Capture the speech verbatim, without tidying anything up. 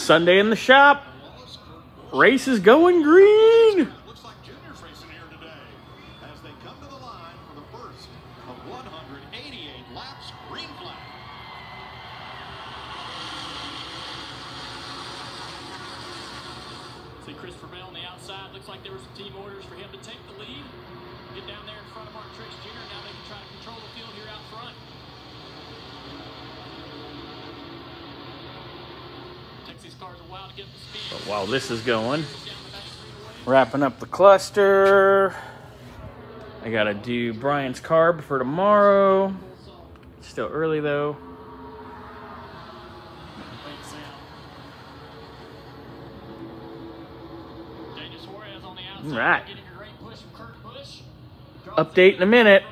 Sunday in the shop. Race is going green. Looks like Junior's racing here today as they come to the line for the first of one hundred eighty-eight laps. Green flag. See Christopher Bell on the outside. Looks like there were some team orders for him to take the lead. Get down there in front of Mark Truex Junior Now they can try to control the field here out front. Takes these cars a while to get up to speed. But while this is going, wrapping up the cluster. I gotta do Brian's carb for tomorrow. Still early though. All right. Update in a minute.